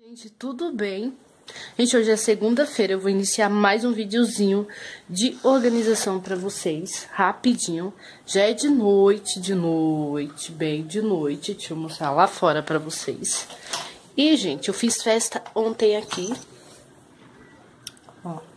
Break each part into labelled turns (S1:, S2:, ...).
S1: Gente, tudo bem? Gente, hoje é segunda-feira, eu vou iniciar mais um videozinho de organização pra vocês, rapidinho. Já é de noite, bem de noite, deixa eu mostrar lá fora pra vocês. E, gente, eu fiz festa ontem aqui, ó,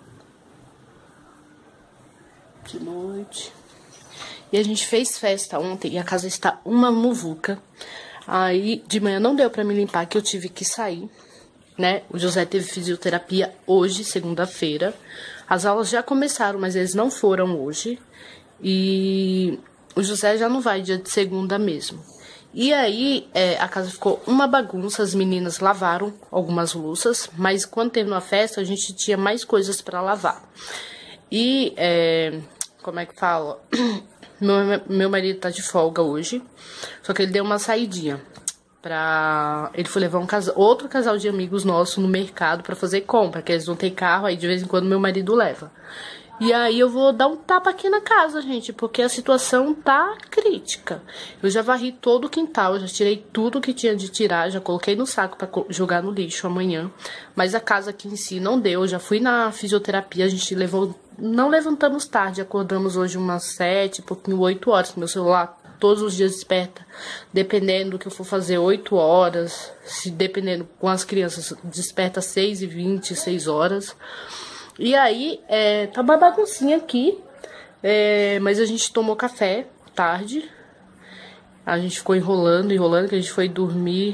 S1: de noite. E a gente fez festa ontem e a casa está uma muvuca. Aí, de manhã não deu pra me limpar, que eu tive que sair, né? O José teve fisioterapia hoje, segunda-feira. As aulas já começaram, mas eles não foram hoje. E o José já não vai dia de segunda mesmo. E aí, a casa ficou uma bagunça, as meninas lavaram algumas louças, mas quando teve uma festa, a gente tinha mais coisas pra lavar. E, como é que fala? Meu marido tá de folga hoje, só que ele deu uma saidinha. Ele foi levar outro casal de amigos nossos no mercado pra fazer compra, que eles não têm carro, aí de vez em quando meu marido leva. E aí eu vou dar um tapa aqui na casa, gente, porque a situação tá crítica. Eu já varri todo o quintal, já tirei tudo que tinha de tirar, já coloquei no saco pra jogar no lixo amanhã. Mas a casa aqui em si não deu, já fui na fisioterapia, a gente não levantamos tarde, acordamos hoje umas 7, pouquinho 8 horas, meu celular todos os dias desperta, dependendo do que eu for fazer, 8 horas, dependendo com as crianças, desperta 6h20, 6 horas. E aí, tá uma baguncinha aqui, mas a gente tomou café tarde, a gente ficou enrolando, que a gente foi dormir,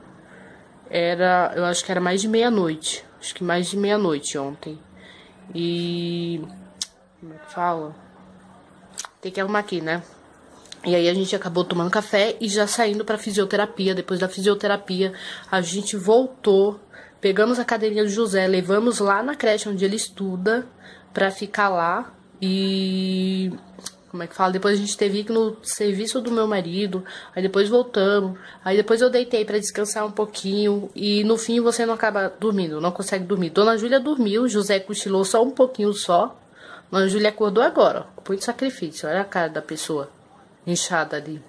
S1: eu acho que era mais de meia-noite, ontem. E, como é que fala? Tem que arrumar aqui, né? E aí a gente acabou tomando café e já saindo pra fisioterapia. Depois da fisioterapia, a gente voltou, pegamos a cadeirinha do José, levamos lá na creche onde ele estuda pra ficar lá. E, como é que fala? Depois a gente teve que ir no serviço do meu marido, aí depois voltamos. Aí depois eu deitei pra descansar um pouquinho e no fim você não acaba dormindo, não consegue dormir. Dona Júlia dormiu, José cochilou só um pouquinho só. Dona Júlia acordou agora, ó, com muito sacrifício, olha a cara da pessoa. Inchada ali.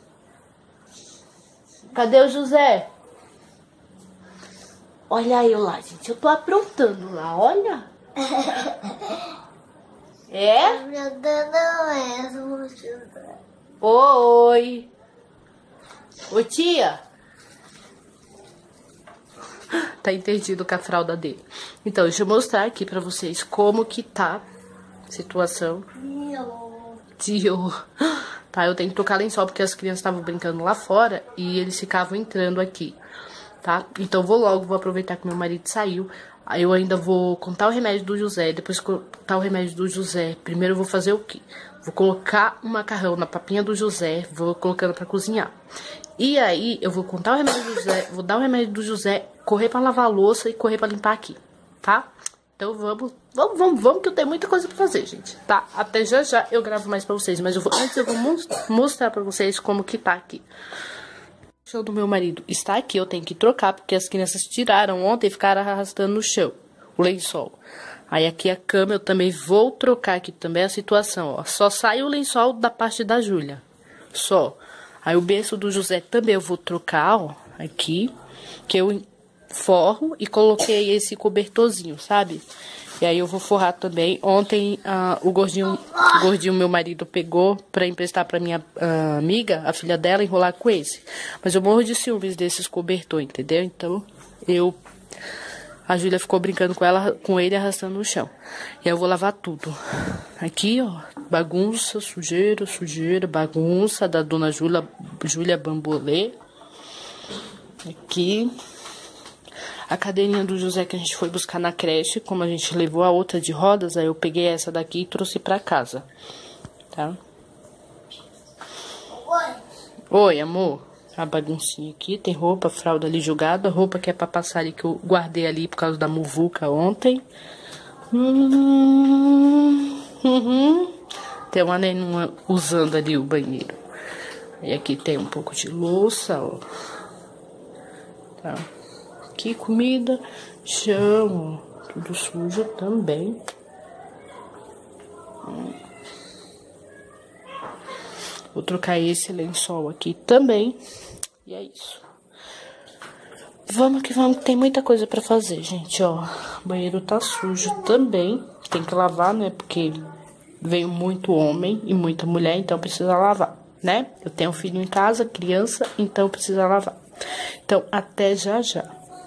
S1: Cadê o José? Olha eu lá, gente. Eu tô aprontando lá, olha. É?
S2: Aprontando mesmo, José.
S1: Oi. Oi, tia. Tá entendido com a fralda dele. Então, deixa eu mostrar aqui pra vocês como que tá a situação. Tio. Tá, eu tenho que trocar lençol porque as crianças estavam brincando lá fora e eles ficavam entrando aqui, tá? Então vou aproveitar que meu marido saiu. Aí eu ainda vou contar o remédio do José, depois que contar o remédio do José, primeiro eu vou fazer o quê? Vou colocar o macarrão na papinha do José, vou colocando pra cozinhar. E aí eu vou contar o remédio do José, vou dar o remédio do José, correr pra lavar a louça e correr pra limpar aqui, tá? Então vamos que eu tenho muita coisa pra fazer, gente, tá? Até já eu gravo mais pra vocês, mas antes eu vou mostrar pra vocês como que tá aqui. O chão do meu marido está aqui, eu tenho que trocar, porque as crianças tiraram ontem e ficaram arrastando no chão, o lençol. Aí aqui a cama eu também vou trocar aqui também a situação, ó. Só sai o lençol da parte da Júlia, só. Aí o berço do José também eu vou trocar, ó, aqui, que eu forro e coloquei esse cobertorzinho, sabe? E aí eu vou forrar também. Ontem o gordinho meu marido pegou pra emprestar pra minha amiga, a filha dela, enrolar com esse. Mas eu morro de ciúmes desses cobertor, entendeu? Então a Júlia ficou brincando com ele arrastando no chão. E aí eu vou lavar tudo. Aqui, ó, bagunça, sujeira, bagunça da dona Júlia Bambolê. Aqui. A cadeirinha do José que a gente foi buscar na creche, como a gente levou a outra de rodas, aí eu peguei essa daqui e trouxe pra casa, tá? Oi, amor. A baguncinha aqui, tem roupa, fralda ali jogada, roupa que é pra passar ali, que eu guardei ali por causa da muvuca ontem. Tem uma nenhuma usando ali o banheiro. E aqui tem um pouco de louça, ó. Tá? Aqui comida, chão, ó, tudo sujo também. Vou trocar esse lençol aqui também. E é isso. Vamos que vamos, que tem muita coisa pra fazer, gente, ó. O banheiro tá sujo também. Tem que lavar, né? Porque veio muito homem e muita mulher, então precisa lavar, né? Eu tenho um filho em casa, criança, então precisa lavar. Então, até já já.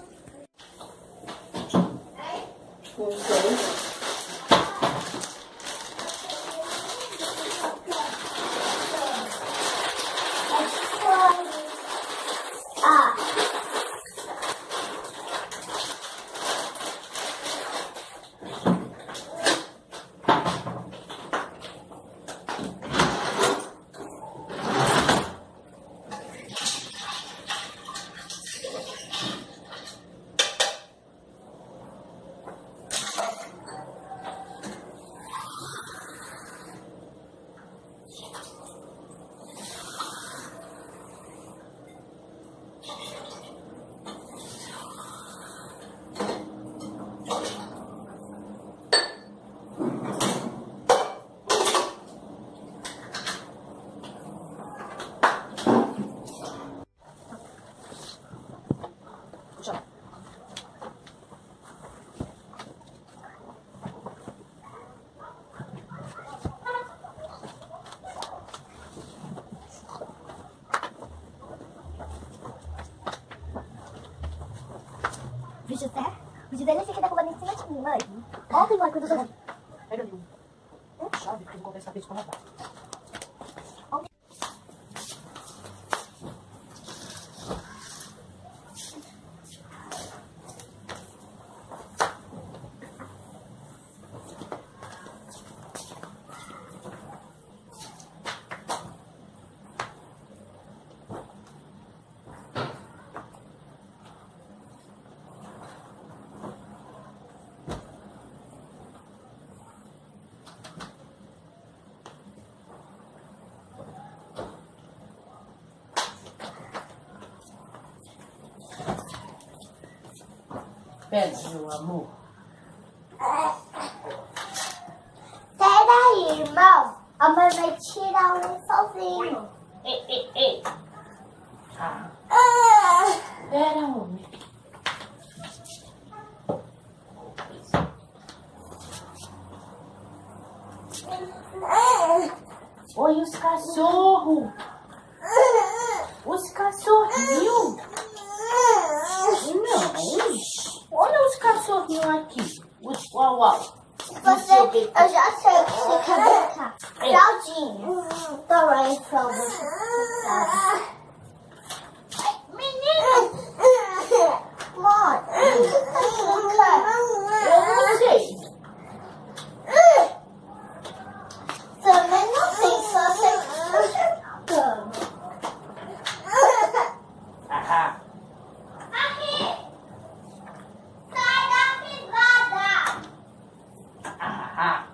S2: O José nem sei que tá comendo em cima de mim, mãe. Ontem, mãe, quando eu tô...
S1: Pega ali um chave, porque eu vou conversar com isso pra lavar. Pega, meu amor.
S2: Peraí, irmão. A mãe vai tirar um lençolzinho.
S1: Ei. Ah. Pera, homem. Oi, os cachorros. Os cachorrinhos. Não. Olha os cachorrinhos aqui. Os uau.
S2: Eu já sei o que você quer brincar. Fraldinha. Toma aí, fralda. Menina! Mãe,
S1: Eu não sei.
S2: também não sei, só sei que você
S1: Ahá.
S2: Aqui! Sai da privada!
S1: Ahá.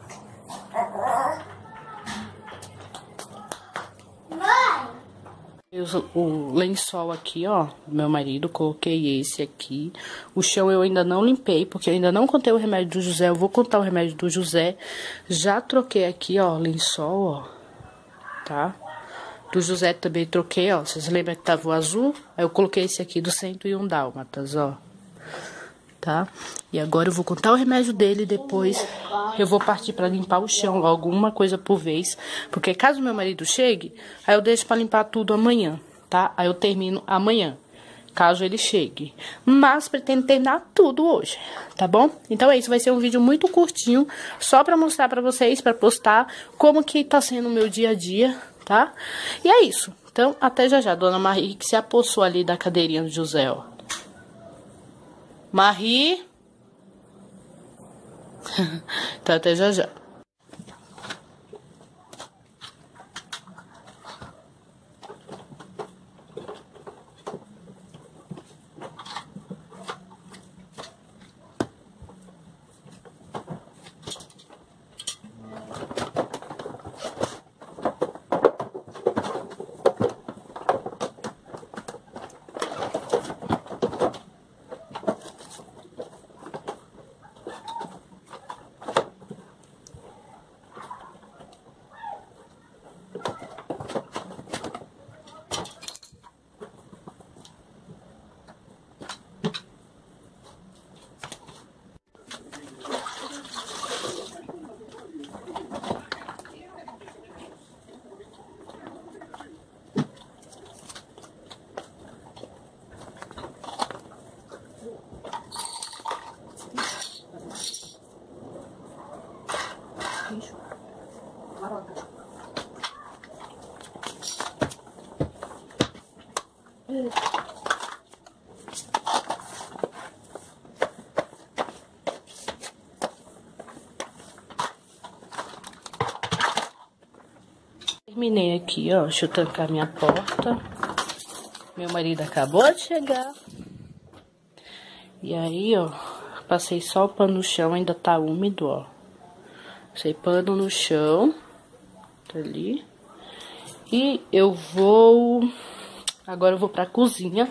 S2: Mãe!
S1: O lençol aqui, ó, do meu marido, coloquei esse aqui. O chão eu ainda não limpei, porque eu ainda não contei o remédio do José. Eu vou contar o remédio do José. Já troquei aqui, ó, lençol, ó, tá? Do José também troquei, ó. Vocês lembram que tava o azul? Aí eu coloquei esse aqui do 101 Dálmatas, ó. Tá? E agora eu vou contar o remédio dele e depois eu vou partir pra limpar o chão logo, uma coisa por vez. Porque caso meu marido chegue, aí eu deixo pra limpar tudo amanhã, tá? Aí eu termino amanhã, caso ele chegue. Mas pretendo terminar tudo hoje, tá bom? Então é isso, vai ser um vídeo muito curtinho, só pra mostrar pra vocês, pra postar como que tá sendo o meu dia a dia, tá? E é isso. Então, até já já. Dona Marie, que se apossou ali da cadeirinha do José, ó. Marie. Então, até já já. terminei aqui, ó. Deixa eu trancar minha porta. Meu marido acabou de chegar. E aí, ó, passei só o pano no chão, ainda tá úmido, ó. Passei pano no chão. Tá ali. E eu vou... Agora eu vou pra cozinha.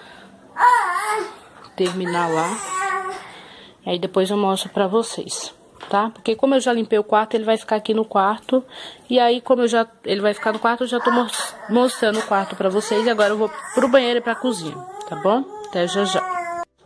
S1: Terminar lá. E aí depois eu mostro pra vocês, tá? Porque como eu já limpei o quarto, ele vai ficar aqui no quarto. E aí, como ele vai ficar no quarto, eu já tô mostrando o quarto pra vocês. E agora eu vou pro banheiro e pra cozinha, tá bom? Até já já.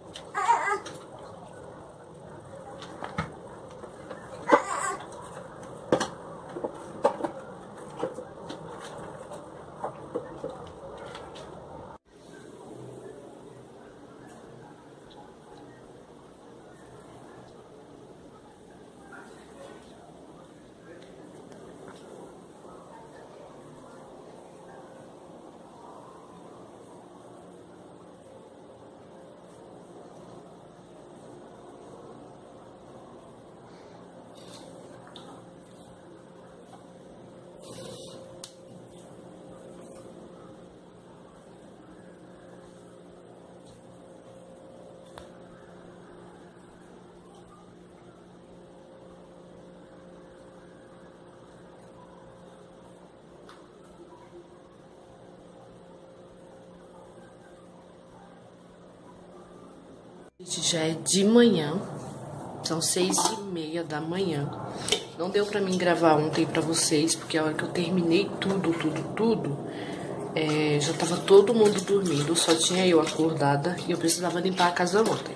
S1: Já é de manhã, são 6h30 da manhã. Não deu pra mim gravar ontem pra vocês, porque a hora que eu terminei tudo, já tava todo mundo dormindo, só tinha eu acordada e eu precisava limpar a casa ontem.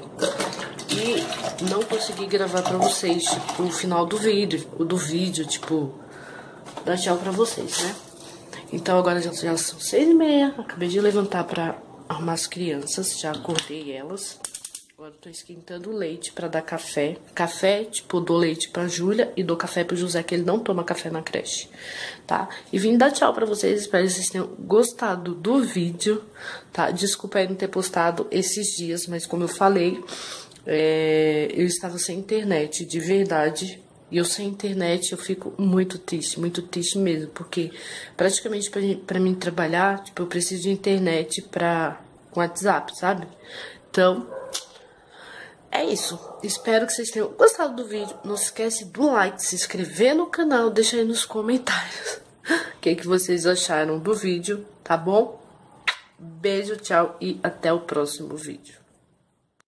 S1: E não consegui gravar pra vocês, tipo, o final do vídeo, tipo, dar tchau pra vocês, né? Então agora já são 6h30, acabei de levantar pra arrumar as crianças, já acordei elas. Agora eu tô esquentando o leite pra dar café. Café, tipo, dou leite pra Júlia e dou café pro José, que ele não toma café na creche, tá? E vim dar tchau pra vocês, espero que vocês tenham gostado do vídeo, tá? Desculpa aí não ter postado esses dias, mas como eu falei, eu estava sem internet, de verdade. E eu sem internet eu fico muito triste mesmo, porque praticamente pra mim trabalhar, tipo, eu preciso de internet com WhatsApp, sabe? Então... é isso, espero que vocês tenham gostado do vídeo. Não se esquece do like, se inscrever no canal, deixa aí nos comentários o que vocês acharam do vídeo, tá bom? Beijo, tchau e até o próximo vídeo.